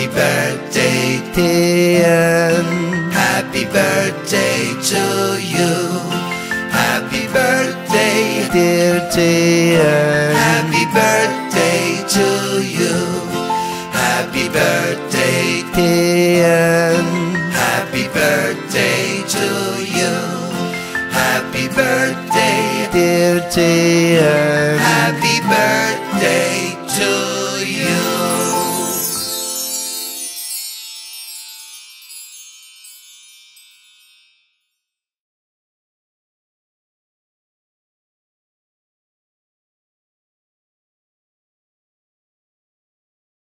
Happy birthday, TIEN. happy birthday to you. Happy birthday, Dear TIEN. happy birthday to you. Happy birthday, TIEN. happy birthday to you. Happy birthday, Dear TIEN. happy birthday.